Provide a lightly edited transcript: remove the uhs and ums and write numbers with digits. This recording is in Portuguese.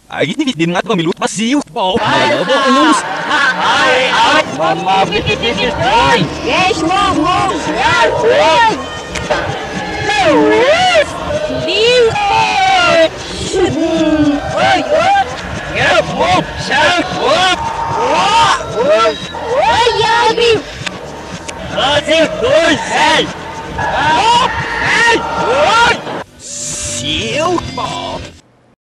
Din nga pamilut pasiw. Alam mo, anong... Ay! Mama, bitit-bitit! Ay! Yes, mom! Yes! Yes! Leave! Ay! Get up! Shout up! Ay, Yagi! Nothing good, Sal! Hey! Siêu!